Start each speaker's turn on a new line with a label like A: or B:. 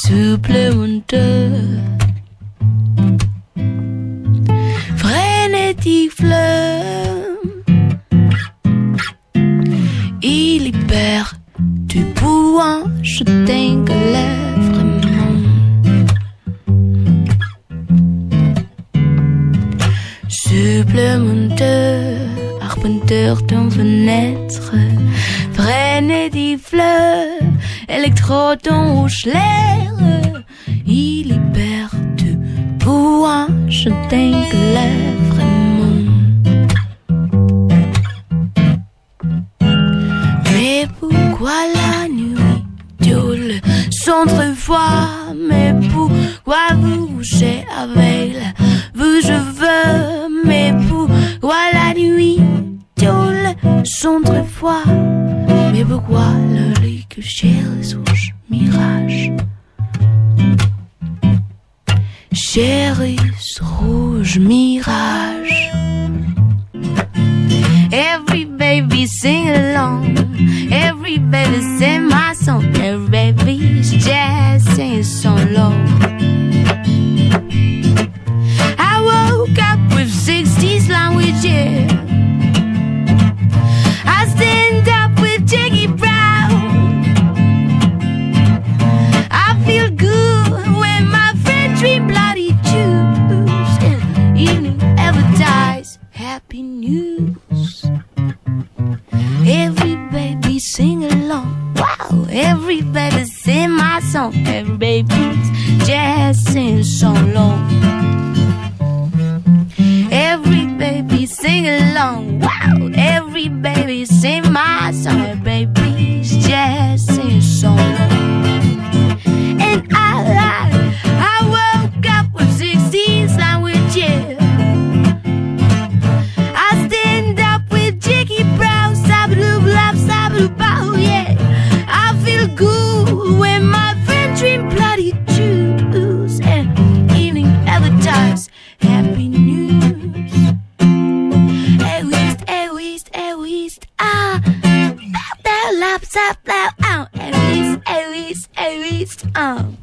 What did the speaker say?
A: supplémentaire. Frénétique flamme, il y perd du pouvoir, je t'engueulais vraiment. Supplémentaire, arpenteur d'une fenêtre, frénétique fleur, électrode en rouge l'air, il y perd du pouvoir, je t'engueulais vraiment. Mais pourquoi la nuit tout le centre-fois? Mais pourquoi vous couchez avec la vous je veux? Mais pourquoi la nuit tout le centre-fois? Mais pourquoi le lit que chez les rouges mirages? Chérie rouge mirage. Every baby sing along, every baby sing my song, every baby's just sing so low. I woke up with 60s languages. I stand up with Jackie Brown. I feel good when my friends dream bloody Jews. And evening advertise happy news. Every baby sing along, wow. Every baby sing my song, every baby's just sing so long. Every baby sing along, wow. Every baby sing my song, every baby's just sing so long. And I woke up with 16 languages. I stand up with Jackie Brown, sabadoo blah, sabadoo bow, yeah. I feel good when my friends dream bloody Jews. And evening advertise happy news. Egoist, ah. Blah, blah, blah, blah, blah, egoist, ah.